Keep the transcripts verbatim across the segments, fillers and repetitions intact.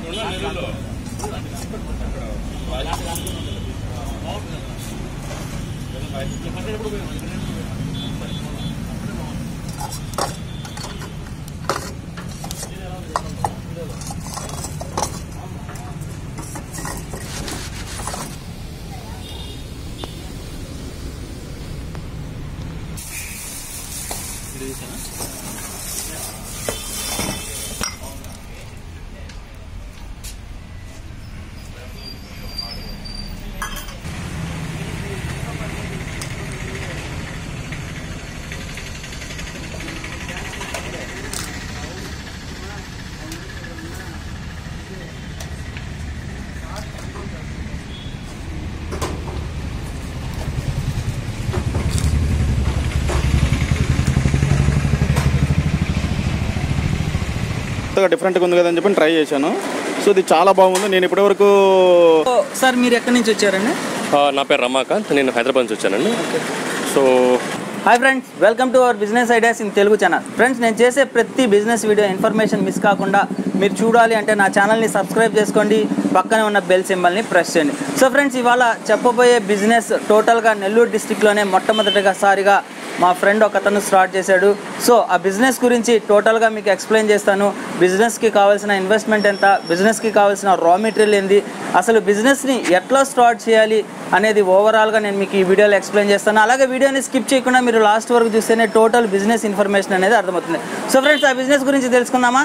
డిఫరెంట్గా ఉంది కదని చెప్పి ట్రై చేశాను. సో ఇది చాలా బాగుంది. నేను ఇప్పటివరకు సార్ మీరు ఎక్కడి నుంచి వచ్చారండి? నా పేరు రమాకాంత్, నేను హైదరాబాద్ నుంచి వచ్చానండి. So hi friends, welcome to our business ideas in Telugu channel. Friends, నేను చేసే ప్రతి బిజినెస్ వీడియో ఇన్ఫర్మేషన్ మిస్ కాకుండా మీరు చూడాలి అంటే నా ఛానల్ని సబ్స్క్రైబ్ చేసుకోండి, పక్కనే ఉన్న బెల్ సింబల్ని ప్రెస్ చేయండి. సో ఫ్రెండ్స్, ఇవాళ చెప్పబోయే బిజినెస్ టోటల్గా నెల్లూరు డిస్టిక్లోనే మొట్టమొదటిగా సారిగా మా ఫ్రెండ్ ఒక అతను స్టార్ట్ చేశాడు. సో ఆ బిజినెస్ గురించి టోటల్గా మీకు ఎక్స్ప్లెయిన్ చేస్తాను. బిజినెస్కి కావాల్సిన ఇన్వెస్ట్మెంట్ ఎంత, బిజినెస్కి కావాల్సిన రా మెటీరియల్ ఏంది, అసలు బిజినెస్ని ఎట్లా స్టార్ట్ చేయాలి అనేది ఓవరాల్గా నేను మీకు ఈ వీడియోలో ఎక్స్ప్లెయిన్ చేస్తాను. అలాగే వీడియోని స్కిప్ చేయకుండా మీరు లాస్ట్ వరకు చూస్తేనే టోటల్ బిజినెస్ ఇన్ఫర్మేషన్ అనేది అర్థమవుతుంది. సో ఫ్రెండ్స్, ఆ బిజినెస్ గురించి తెలుసుకుందామా?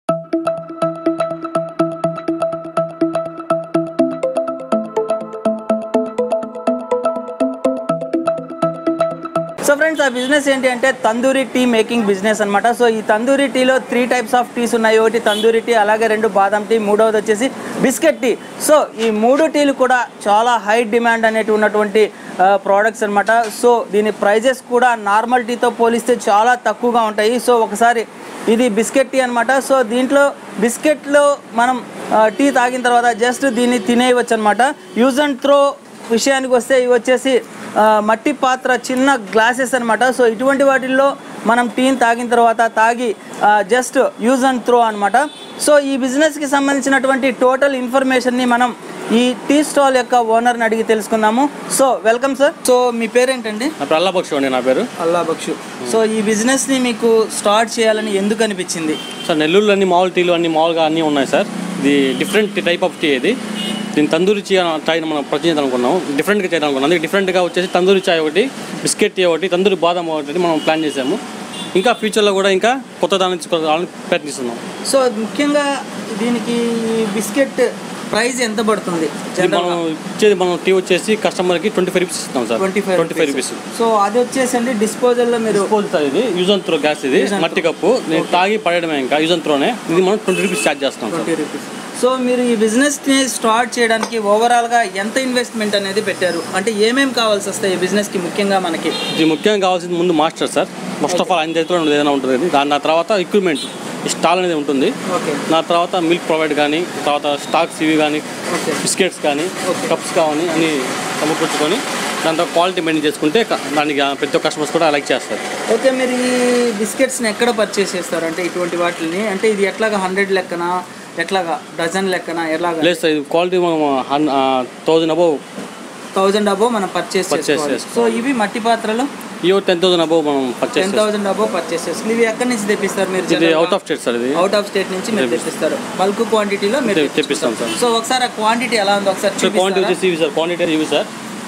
సో ఫ్రెండ్స్, ఆ బిజినెస్ ఏంటి అంటే తందూరి టీ మేకింగ్ బిజినెస్ అనమాట. సో ఈ తందూరి టీలో త్రీ టైప్స్ ఆఫ్ టీస్ ఉన్నాయి. ఒకటి తందూరి టీ, అలాగే రెండు బాదం టీ, మూడవది వచ్చేసి బిస్కెట్ టీ. సో ఈ మూడు టీలు కూడా చాలా హై డిమాండ్ అనేటి ఉన్నటువంటి ప్రోడక్ట్స్ అనమాట. సో దీని ప్రైజెస్ కూడా నార్మల్ టీతో పోలిస్తే చాలా తక్కువగా ఉంటాయి. సో ఒకసారి ఇది బిస్కెట్ టీ అనమాట. సో దీంట్లో బిస్కెట్లో మనం టీ తాగిన తర్వాత జస్ట్ దీన్ని తినేయవచ్చు అనమాట. యూజ్ అండ్ త్రో విషయానికి వస్తే ఇవి వచ్చేసి మట్టి పాత్ర చిన్న గ్లాసెస్ అనమాట. సో ఇటువంటి వాటిల్లో మనం టీని తాగిన తర్వాత తాగి జస్ట్ యూజ్ అండ్ త్రో అనమాట. సో ఈ బిజినెస్కి సంబంధించినటువంటి టోటల్ ఇన్ఫర్మేషన్ని మనం ఈ టీ స్టాల్ యొక్క ఓనర్ని అడిగి తెలుసుకుందాము. So welcome sir. సో మీ పేరేంటండి? అల్లా బక్షు అండి నా పేరు. అల్లా బక్షు. సో ఈ బిజినెస్ని మీకు స్టార్ట్ చేయాలని ఎందుకు అనిపించింది? సార్ నెల్లూరులో అన్ని మామూలు టీలు అన్ని మామూలుగా అన్నీ ఉన్నాయి సార్. ఇది డిఫరెంట్ టైప్ ఆఫ్ టీ. ఇది దీన్ని తందూరి చాయ్ మనం ప్రచురించాలి అనుకున్నాం, డిఫరెంట్గా చేయాలనుకున్నాం. అందుకే డిఫరెంట్గా వచ్చేసి తందూరి చాయ్ ఒకటి, బిస్కెట్ టీ ఒకటి, తందూరి బాదం ఒకటి మనం ప్లాన్ చేసాము. ఇంకా ఫ్యూచర్లో కూడా ఇంకా కొత్త దాని నుంచి ప్రయత్నిస్తున్నాం. సో ముఖ్యంగా దీనికి బిస్కెట్ ప్రైస్ ఎంత పడుతుంది? మనం ఇచ్చేది మనం టీ వచ్చేసి కస్టమర్కి ట్వంటీ ఫైవ్ రూపీస్ ఇస్తాం sir. Twenty five twenty five rupees. So అది వచ్చేసి అండి డిస్పోజల్లో మీరు డిస్పోజల్ ఇది యూజ్ అండ్ త్రో గ్యాస్, ఇది మట్టి కప్పు, నేను తాగి పడేయడమే. ఇంకా యూజ్ అండ్ త్రోనే ఇది మనం ట్వంటీ రూపీస్ ఛార్జ్ చేస్తాం. Twenty rupees. సో మీరు ఈ బిజినెస్ని స్టార్ట్ చేయడానికి ఓవరాల్గా ఎంత ఇన్వెస్ట్మెంట్ అనేది పెట్టారు? అంటే ఏమేమి కావాల్సి వస్తాయి ఈ బిజినెస్కి? ముఖ్యంగా మనకి ఇది ముఖ్యంగా కావాల్సింది ముందు master sir. First of all ఆయన చేతిలో ఏదైనా ఉంటుంది. దాని నా తర్వాత ఎక్విప్మెంట్ స్టాల్ అనేది ఉంటుంది. నా తర్వాత మిల్క్ ప్రొవైడ్ కానీ, తర్వాత స్టాక్స్ ఇవి కానీ, బిస్కెట్స్ కానీ, కప్స్ కానీ అన్నీ సమకూర్చుకొని దాంతో క్వాలిటీ మెయింటైన్ చేసుకుంటే దానికి ప్రతి ఒక్క కస్టమర్స్ కూడా లైక్ చేస్తారు. ఓకే, మీరు ఈ బిస్కెట్స్ని ఎక్కడ పర్చేస్ చేస్తారు? అంటే ఇటువంటి వాటిని అంటే ఇది ఎట్లాగా హండ్రెడ్ లెక్కన, ఎట్లాగా డజన్ లెక్కన, ఎలాగా? లేదు సార్, ఇది క్వాలిటీ మనం థౌజండ్ అబోవ్ థౌజండ్ అబోవ్ మనం పర్చేస్ చేసుకోవాలి. సో ఇవి మట్టి పాత్రలు ఇవి టెన్ థౌసండ్ అబోవ్ మనం purchase ten thousand above purchase చేసుకోవాలి. ఇవి ఎక్కడి నుంచి తెప్పిస్తారు మీరు? ఇది అవుట్ ఆఫ్ స్టేట్ సార్. ఇది అవుట్ ఆఫ్ స్టేట్ నుంచి మీరు తెప్పిస్తారు. బల్క్ క్వాంటిటీలో మీరు తెప్పిస్తాం సార్. సో ఒకసారి ఆ క్వాంటిటీ ఎలా ఉందో ఒకసారి చూపిస్తారా? క్వాంటిటీ వచ్చేసి ఇవి సార్, క్వాంటిటీ ఇవి సార్.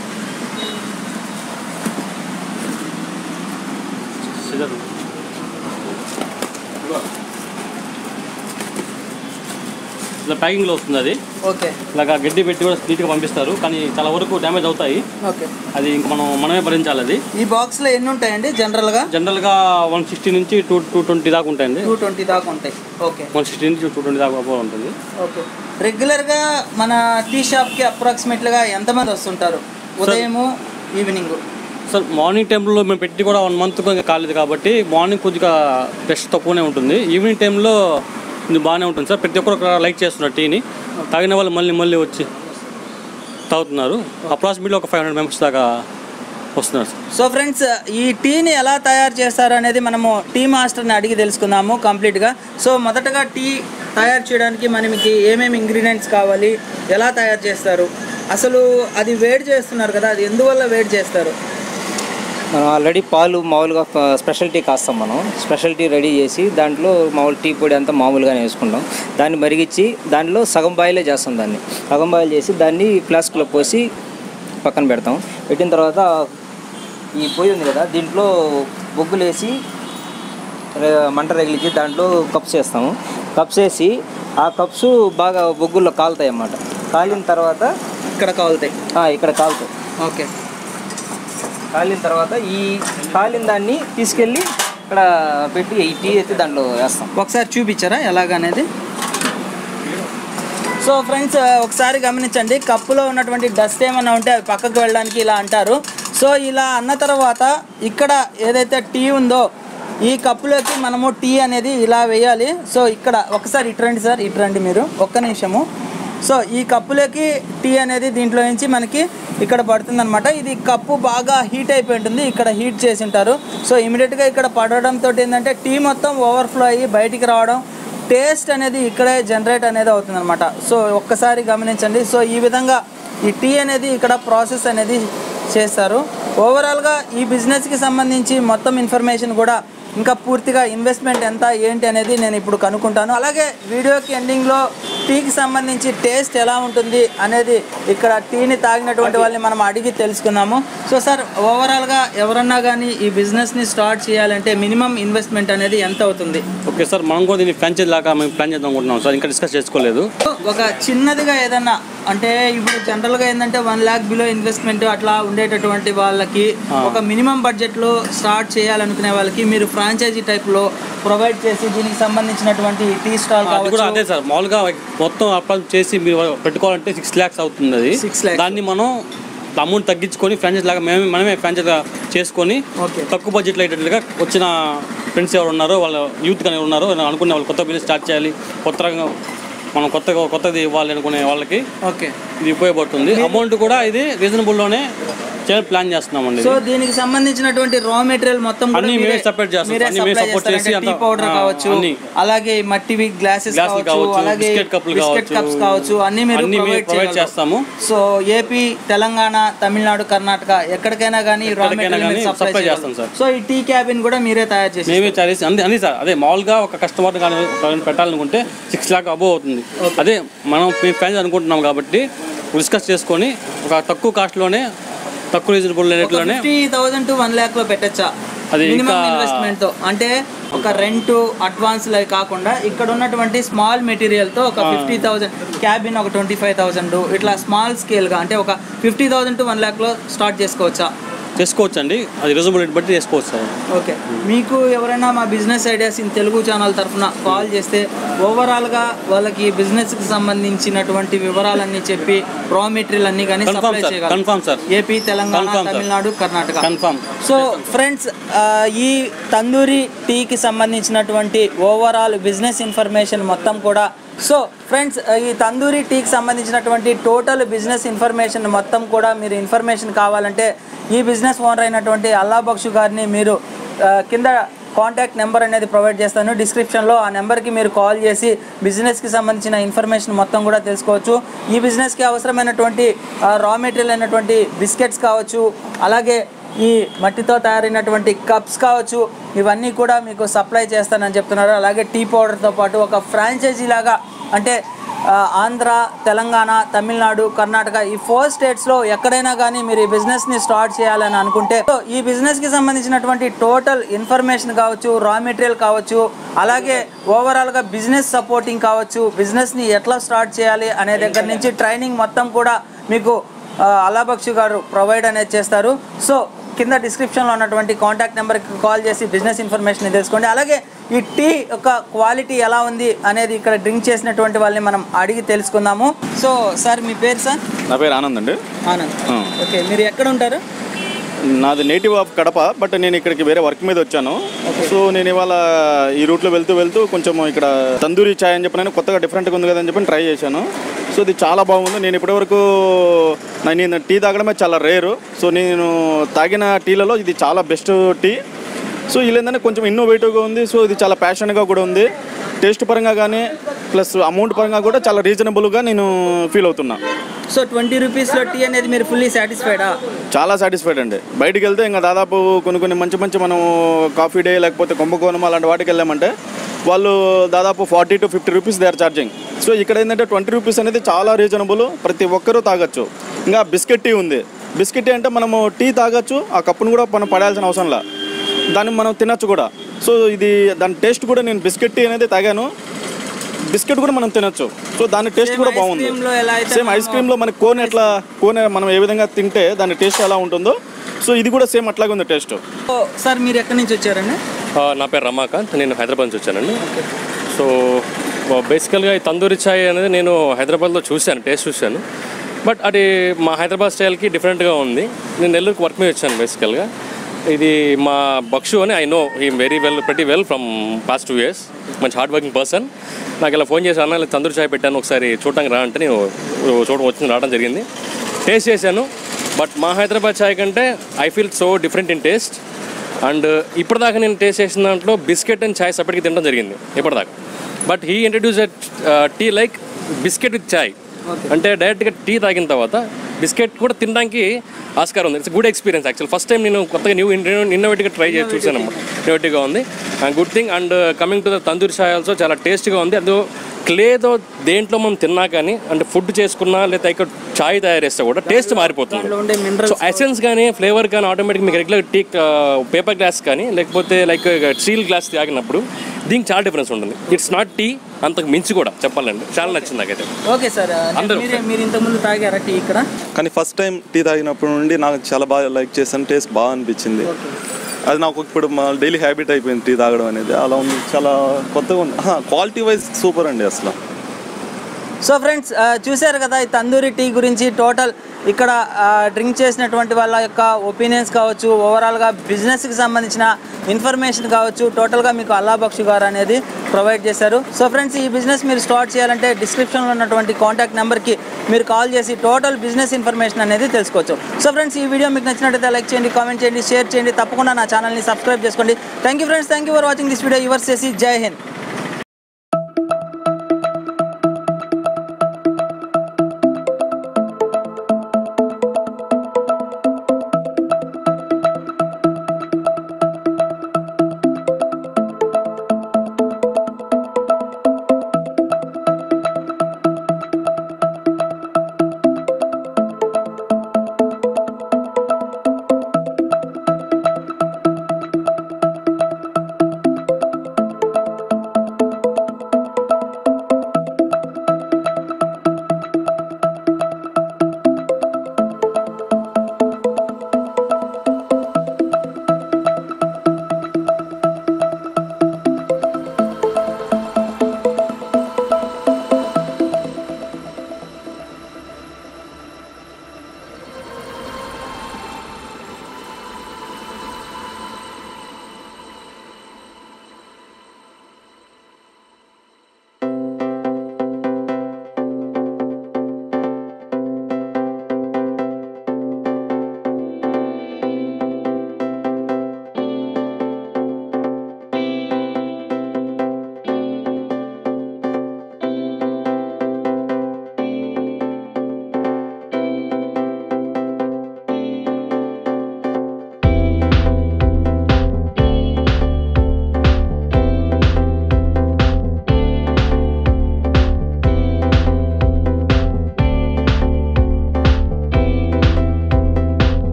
ఇలా ప్యాకింగ్లో వస్తుంది అది. ఓకే. ఇలాగా గడ్డి పెట్టి కూడా నీట్గా పంపిస్తారు, కానీ చాలా వరకు డ్యామేజ్ అవుతాయి. ఓకే. అది ఇంకా మనం మనమే భరించాలి. అది ఈ బాక్స్లో ఎన్ని ఉంటాయండి జనరల్గా? జనరల్గా వన్ సిక్స్టీ నుంచి టూ టూ ట్వంటీ దాకా ఉంటాయండి. టూ ట్వంటీ దాకా ఉంటాయి. ఓకే. వన్ సిక్స్టీ నుంచి టూ ట్వంటీ దాకా ఉంటుంది. ఓకే. రెగ్యులర్గా మన టీ షాప్కి అప్రాక్సిమేట్గా ఎంతమంది వస్తుంటారు ఉదయము ఈవినింగ్? సార్ మార్నింగ్ టైంలో మేము పెట్టి కూడా వన్ మంత్ కాలేదు కాబట్టి మార్నింగ్ కొద్దిగా ఫ్రెష్ తక్కువనే ఉంటుంది. ఈవినింగ్ టైంలో ఇది బాగానే ఉంటుంది సార్. ప్రతి ఒక్కరు లైక్ చేస్తున్నారు టీని. తాగిన వాళ్ళు మళ్ళీ మళ్ళీ వచ్చి తాగుతున్నారు. అప్రాక్సిమేట్లీ ఒక ఫైవ్ హండ్రెడ్ మెంబర్స్ దాకా వస్తున్నారు సార్. సో ఫ్రెండ్స్, ఈ టీని ఎలా తయారు చేస్తారు అనేది మనము టీ మాస్టర్ని అడిగి తెలుసుకుందాము కంప్లీట్గా. సో మొదటగా టీ తయారు చేయడానికి మనకి ఏమేమి ఇంగ్రీడియంట్స్ కావాలి, ఎలా తయారు చేస్తారు, అసలు అది వేడి చేస్తున్నారు కదా, అది ఎందువల్ల వేడి చేస్తారు? మనం ఆల్రెడీ పాలు మామూలుగా స్పెషల్ టీ కాస్తాం. మనం స్పెషల్ టీ రెడీ చేసి దాంట్లో మామూలు టీ పొడి అంతా మామూలుగానే వేసుకుంటాం. దాన్ని మరిగించి దాంట్లో సగం బాయిలే చేస్తాం. దాన్ని సగం బాయిల్ చేసి దాన్ని ఫ్లాస్క్లో పోసి పక్కన పెడతాం. పెట్టిన తర్వాత ఈ పొయ్యి ఉంది కదా, దీంట్లో బొగ్గులు వేసి మంట రగిలించి దాంట్లో కప్స్ వేస్తాము. కప్స్ వేసి ఆ కప్స్ బాగా బొగ్గుల్లో కాలుతాయి అన్నమాట. కాలిన తర్వాత ఇక్కడ కాలుతాయి, ఇక్కడ కాలుతాయి. ఓకే. కాలిన తర్వాత ఈ కాలిన దాన్ని తీసుకెళ్ళి ఇక్కడ పెట్టి ఈ టీ అయితే దాంట్లో వేస్తాం. ఒకసారి చూపించారా ఎలాగనేది? సో ఫ్రెండ్స్ ఒకసారి గమనించండి, కప్పులో ఉన్నటువంటి డస్ట్ ఏమన్నా ఉంటే అవి పక్కకు వెళ్ళడానికి ఇలా అంటారు. సో ఇలా అన్న తర్వాత ఇక్కడ ఏదైతే టీ ఉందో ఈ కప్పులోకి మనము టీ అనేది ఇలా వేయాలి. సో ఇక్కడ ఒకసారి ఇట్రండి సార్, ఇట్రండి మీరు ఒక్క నిమిషము. సో ఈ కప్పులోకి టీ అనేది దీంట్లో నుంచి మనకి ఇక్కడ పడుతుంది అనమాట. ఇది కప్పు బాగా హీట్ అయిపోయి ఉంటుంది, ఇక్కడ హీట్ చేసి ఉంటారు. సో ఇమీడియట్గా ఇక్కడ పడడంతో ఏంటంటే టీ మొత్తం ఓవర్ఫ్లో అయ్యి బయటికి రావడం, టేస్ట్ అనేది ఇక్కడే జనరేట్ అనేది అవుతుంది అనమాట. సో ఒక్కసారి గమనించండి. సో ఈ విధంగా ఈ టీ అనేది ఇక్కడ ప్రాసెస్ అనేది చేస్తారు. ఓవరాల్గా ఈ బిజినెస్కి సంబంధించి మొత్తం ఇన్ఫర్మేషన్ కూడా ఇంకా పూర్తిగా ఇన్వెస్ట్మెంట్ ఎంత ఏంటి అనేది నేను ఇప్పుడు కనుక్కుంటాను. అలాగే వీడియోకి ఎండింగ్లో టీకి సంబంధించి టేస్ట్ ఎలా ఉంటుంది అనేది ఇక్కడ టీని తాగినటువంటి వాళ్ళని మనం అడిగి తెలుసుకుందాము. సో సార్ ఓవరాల్గా ఎవరన్నా కానీ ఈ బిజినెస్ని స్టార్ట్ చేయాలంటే మినిమం ఇన్వెస్ట్మెంట్ అనేది ఎంత అవుతుంది? ఓకే సార్, మనం కూడా దీన్ని ఫ్రాంచైజ్ లాగా మేము ప్లాన్ చేద్దాం అనుకుంటున్నాం సార్, ఇంకా డిస్కస్ చేసుకోలేదు. ఒక చిన్నదిగా ఏదన్నా అంటే ఇప్పుడు జనరల్గా ఏంటంటే వన్ ల్యాక్ బిలో ఇన్వెస్ట్మెంట్ అట్లా ఉండేటటువంటి వాళ్ళకి ఒక మినిమం బడ్జెట్లో స్టార్ట్ చేయాలనుకునే వాళ్ళకి మీరు ఫ్రాంచైజీ టైప్లో ప్రొవైడ్ చేసి దీనికి సంబంధించినటువంటి టీ స్టాల్ కూడా అదే సార్. మామూలుగా మొత్తం అప్లై చేసి మీరు పెట్టుకోవాలంటే సిక్స్ ల్యాక్స్ అవుతుంది. అది సిక్స్ ల్యాక్స్ దాన్ని మనం అమౌంట్ తగ్గించుకొని ఫ్రాంచైజ్ లాగా మేమే మనమే ఫ్రాంచైజ్గా చేసుకొని తక్కువ బడ్జెట్లో అయ్యేటట్లుగా వచ్చిన ఫ్రెండ్స్ ఎవరు ఉన్నారో వాళ్ళ యూత్ కానీ ఉన్నారో అనుకునే వాళ్ళు కొత్త బిజినెస్ స్టార్ట్ చేయాలి, కొత్తగా మనం కొత్తగా కొత్తది ఇవ్వాలి అనుకునే వాళ్ళకి ఓకే ఇది ఉపయోగపడుతుంది. అమౌంట్ కూడా ఇది రీజనబుల్లోనే ప్లాన్ చేస్తున్నామండి. సో దీనికి సంబంధించినటువంటి రా మెటీరియల్ మొత్తం అన్ని మేమే సపరేట్ చేస్తాం. టీ పౌడర్ కావచ్చు, అలాగే మట్టివి గ్లాసెస్ కావచ్చు, అలాగే బిస్కెట్ కప్స్ కావచ్చు, అన్ని మీరు ప్రొవైడ్ చేస్తాము. సో ఏపీ, తెలంగాణ, తమిళనాడు, కర్ణాటక ఎక్కడికైనా కానీ రా మెటీరియల్ సప్లై చేస్తాం సార్. సో ఈ టీ క్యాబిన్ కూడా మీరే తయారు చేసి మేమే తయారు చేసి అన్ని అన్ని సార్. అదే మామూలుగా ఒక కస్టమర్ కానీ పెట్టాలనుకుంటే సిక్స్ లాక్ అబోవ్ అవుతుంది. అదే మనం ఫ్యాన్స్ అనుకుంటున్నాం కాబట్టి డిస్కస్ చేసుకొని ఒక తక్కువ కాస్ట్లోనే తక్కువ రీజనబుల్ రేట్లోనే fifty thousand to one lakh లో పెట్టచ్చా అది మినిమం ఇన్వెస్ట్మెంట్ తో? అంటే ఒక రెంట్ అడ్వాన్స్ లై కాకుండా ఇక్కడ ఉన్నటువంటి స్మాల్ మెటీరియల్ తో ఒక ఫిఫ్టీ థౌసండ్ క్యాబిన్, ఒక ట్వంటీ ఫైవ్ థౌసండ్ ఇట్లా స్మాల్ స్కేల్ గా అంటే ఒక fifty thousand to one lakh లో స్టార్ట్ చేసుకోవచ్చా? చేసుకోవచ్చు అండి, అది రీజనబుల్ రేట్ బట్టి చేసుకోవచ్చు సార్. ఓకే. మీకు ఎవరైనా మా business ideas in Telugu channel తరఫున కాల్ చేస్తే ఓవరాల్గా వాళ్ళకి బిజినెస్కి సంబంధించినటువంటి వివరాలన్నీ చెప్పి రా మెటీరియల్ అన్ని కానీ సప్లై చేయగలరు. AP, Telangana, Tamil Nadu, Karnataka confirm. So friends ఈ తందూరి టీకి సంబంధించినటువంటి ఓవరాల్ బిజినెస్ ఇన్ఫర్మేషన్ మొత్తం కూడా సో ఫ్రెండ్స్ ఈ తందూరి టీకి సంబంధించినటువంటి టోటల్ బిజినెస్ ఇన్ఫర్మేషన్ మొత్తం కూడా మీరు ఇన్ఫర్మేషన్ కావాలంటే ఈ బిజినెస్ ఓనర్ అయినటువంటి అల్లా బక్షు గారిని మీరు కింద కాంటాక్ట్ నెంబర్ అనేది ప్రొవైడ్ చేస్తాను డిస్క్రిప్షన్లో. ఆ నెంబర్కి మీరు కాల్ చేసి బిజినెస్కి సంబంధించిన ఇన్ఫర్మేషన్ మొత్తం కూడా తెలుసుకోవచ్చు. ఈ బిజినెస్కి అవసరమైనటువంటి రా మెటీరియల్ అయినటువంటి బిస్కెట్స్ కావచ్చు, అలాగే ఈ మట్టితో తయారైనటువంటి కప్స్ కావచ్చు, ఇవన్నీ కూడా మీకు సప్లై చేస్తానని చెప్తున్నారు. అలాగే టీ పౌడర్తో పాటు ఒక ఫ్రాంచైజీ లాగా అంటే ఆంధ్ర, తెలంగాణ, తమిళనాడు, కర్ణాటక ఈ ఫోర్ స్టేట్స్లో ఎక్కడైనా కానీ మీరు ఈ బిజినెస్ని స్టార్ట్ చేయాలని అనుకుంటే ఈ బిజినెస్కి సంబంధించినటువంటి టోటల్ ఇన్ఫర్మేషన్ కావచ్చు, రా మెటీరియల్ కావచ్చు, అలాగే ఓవరాల్గా బిజినెస్ సపోర్టింగ్ కావచ్చు, బిజినెస్ని ఎట్లా స్టార్ట్ చేయాలి అనే దగ్గర నుంచి ట్రైనింగ్ మొత్తం కూడా మీకు అల్లా బక్షు గారు ప్రొవైడ్ అనేది చేస్తారు. సో కింద డిస్క్రిప్షన్లో ఉన్నటువంటి కాంటాక్ట్ నెంబర్కి కాల్ చేసి బిజినెస్ ఇన్ఫర్మేషన్ తెలుసుకోండి. అలాగే ఈ టీ యొక్క క్వాలిటీ ఎలా ఉంది అనేది ఇక్కడ డ్రింక్ చేసినటువంటి వాళ్ళని మనం అడిగి తెలుసుకుందాము. సో సార్ మీ పేరు సార్? నా పేరు ఆనంద్ అండి. ఆనంద్, ఓకే. మీరు ఎక్కడ ఉంటారు? నాది నేటివ్ ఆఫ్ కడప, బట్ నేను ఇక్కడికి వేరే వర్క్ మీద వచ్చాను. సో నేను ఇవాళ ఈ రూట్లో వెళ్తూ వెళ్తూ కొంచెం ఇక్కడ తందూరి చాయ్ అని చెప్పి నేను కొత్తగా డిఫరెంట్గా ఉంది కదని చెప్పి ట్రై చేశాను. సో ఇది చాలా బాగుంది. నేను ఇప్పటివరకు నేను టీ తాగడమే చాలా రేరు. సో నేను తాగిన టీలలో ఇది చాలా బెస్ట్ టీ. సో ఇలా ఏంటంటే కొంచెం ఇన్నోవేటివ్గా ఉంది. సో ఇది చాలా ప్యాషన్గా కూడా ఉంది. టేస్ట్ పరంగా కానీ ప్లస్ అమౌంట్ పరంగా కూడా చాలా రీజనబుల్గా నేను ఫీల్ అవుతున్నా. సో ట్వంటీ రూపీస్లో టీ అనేది మీరు ఫుల్లీ సాటిస్ఫైడా? చాలా సాటిస్ఫైడ్ అండి. బయటికి వెళ్తే ఇంకా దాదాపు కొన్ని కొన్ని మంచి మంచి మనం కాఫీ డే లేకపోతే కుంభకోణం అలాంటి వాటికి వెళ్ళామంటే వాళ్ళు దాదాపు forty to fifty rupees they are charging. So ఇక్కడ ఏంటంటే ట్వంటీ రూపీస్ అనేది చాలా రీజనబుల్, ప్రతి ఒక్కరూ తాగొచ్చు. ఇంకా బిస్కెట్ టీ ఉంది. బిస్కెట్ టీ అంటే మనము టీ తాగొచ్చు, ఆ కప్పును కూడా మనం పడాల్సిన అవసరం లే, దాన్ని మనం తినచ్చు కూడా. సో ఇది దాని టేస్ట్ కూడా నేను బిస్కెట్ టీ అనేది తాగాను, బిస్కెట్ కూడా మనం తినచ్చు. సో దాని టేస్ట్ కూడా బాగుంది. సేమ్ ఐస్ క్రీమ్లో మనకి కోన్ ఎట్లా కోన్ మనం ఏ విధంగా తింటే దాని టేస్ట్ ఎలా ఉంటుందో, సో ఇది కూడా సేమ్ అట్లాగే ఉంది టేస్ట్. సార్ మీరు ఎక్కడి నుంచి వచ్చారండి? నా పేరు రమాకాంత్, నేను హైదరాబాద్ నుంచి వచ్చానండి. సో బేసికల్గా ఈ తందూరి చాయ్ అనేది నేను హైదరాబాద్లో చూశాను, టేస్ట్ చూశాను. బట్ అది మా హైదరాబాద్ స్టైల్కి డిఫరెంట్గా ఉంది. నేను నెల్లూరుకి వర్క్ మీద వచ్చాను బేసికల్గా. ఇది మా బక్షు అని I know he very well pretty well from past two years. మంచి హార్డ్ వర్కింగ్ పర్సన్. నాకు ఇలా ఫోన్ చేసి అన్న తందూరి చాయ్ పెట్టాను, ఒకసారి చూడటానికి రా అంటే నేను చూడడం వచ్చింది రావడం జరిగింది. టేస్ట్ చేశాను. బట్ మా హైదరాబాద్ చాయ్ కంటే I feel so different in taste. And ఇప్పటిదాకా నేను టేస్ట్ చేసిన దాంట్లో బిస్కెట్ అండ్ చాయ్ సపరేట్గా తినడం జరిగింది ఇప్పటిదాకా. But he introduce tea like biscuit with chai. అంటే డైరెక్ట్గా టీ తాగిన తర్వాత బిస్కెట్ కూడా తినడానికి ఆస్కారం ఉంది. It's good experience actual. First time నేను కొత్తగా న్యూ ఇన్నోవేటివ్గా ట్రై చేసి చూసాను అన్నమాట. ఇన్నోవేటివ్గా ఉంది and good thing. And coming to the tandoori chai also చాలా టేస్ట్గా ఉంది. అది క్లేతో దేంట్లో మనం తిన్నా కానీ అంటే ఫుడ్ చేసుకున్నా లేదా ఇక్కడ చాయ్ తయారు చేస్తే కూడా టేస్ట్ మారిపోతుంది. సో ఎసెన్స్ కానీ ఫ్లేవర్ కానీ ఆటోమేటిక్ మీకు రెగ్యులర్ టీ పేపర్ గ్లాస్ కానీ లేకపోతే లైక్ స్టీల్ గ్లాస్ తాగినప్పుడు దీనికి చాలా డిఫరెన్స్ ఉంటుంది. ఇట్స్ నాట్ టీ, అంతకు మించి కూడా చెప్పాలండి. చాలా నచ్చింది నాకైతే. ఓకే సార్, అందరూ మీరు ఇంతకుముందు తాగారా టీ ఇక్కడ? కానీ ఫస్ట్ టైం టీ తాగినప్పటి నుండి నాకు చాలా బాగా లైక్ చేశాను, టేస్ట్ బాగా అనిపించింది. అది నాకు ఇప్పుడు మా డైలీ హ్యాబిట్ అయిపోయింది టీ తాగడం అనేది. అలా ఉంది, చాలా కొత్తగా ఉంది. క్వాలిటీ వైజ్ సూపర్ అండి అసలు. సో ఫ్రెండ్స్ చూశారు కదా ఈ తందూరి టీ గురించి టోటల్ ఇక్కడ డ్రింక్ చేసినటువంటి వాళ్ళ యొక్క ఒపీనియన్స్ కావచ్చు, ఓవరాల్గా బిజినెస్కి సంబంధించిన ఇన్ఫర్మేషన్ కావచ్చు, టోటల్గా మీకు అల్లా బక్షు గారు అనేది ప్రొవైడ్ చేశారు. సో ఫ్రెండ్స్ ఈ బిజినెస్ మీరు స్టార్ట్ చేయాలంటే డిస్క్రిప్షన్లో ఉన్నటువంటి కాంటాక్ట్ నెంబర్కి మీరు కాల్ చేసి టోటల్ బిజినెస్ ఇన్ఫర్మేషన్ అనేది తెలుసుకోవచ్చు. సో ఫ్రెండ్స్ ఈ వీడియో మీకు నచ్చినట్లయితే లైక్ చేయండి, కామెంట్ చేయండి, షేర్ చేయండి, తప్పకుండా నా ఛానల్ని సబ్స్క్రైబ్ చేసుకోండి. Thank you friends, thank you for watching this video. యువర్స్ చేసి జై హింద్.